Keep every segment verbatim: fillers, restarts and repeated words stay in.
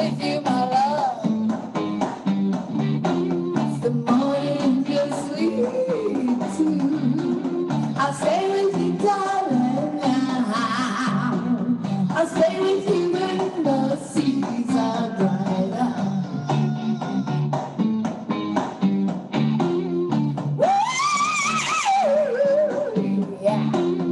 with you, my love. The morning you're sweet too. I'll stay with you, darling. I'll stay with you when the seas are dried up. Yeah.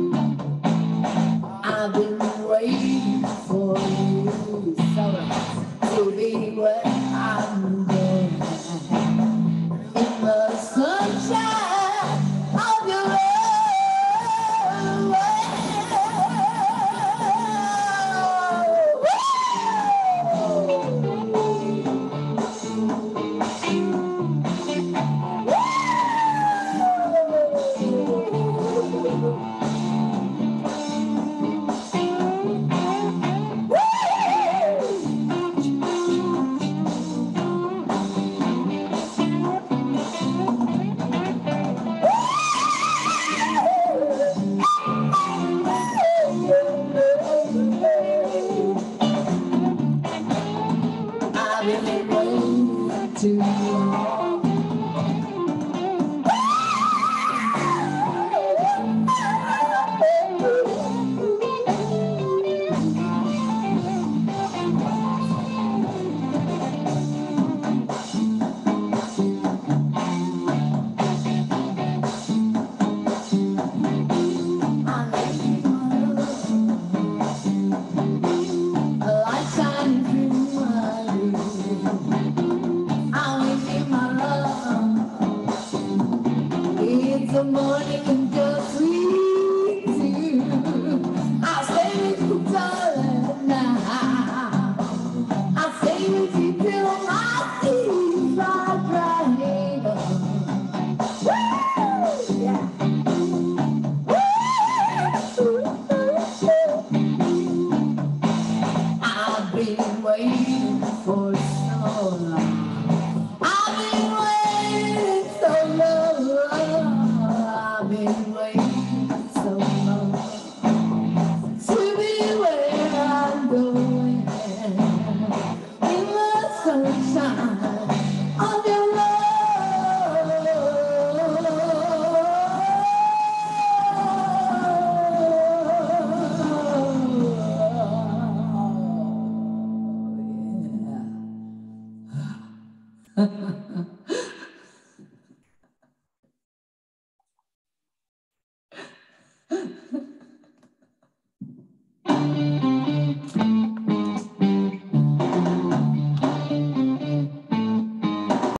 I've been waiting for you, summer, to be where I'm going. In the sunshine of your love. I've been waiting too long. The morning and just sweet too. I'll stay with you, darling, now. I'll stay with you till my tears are drying up. Woo! Yeah. Woo! I've been waiting for so long. I've been waiting so long. I've been waiting so long to be where I'm going in the sunshine of your love. Yeah.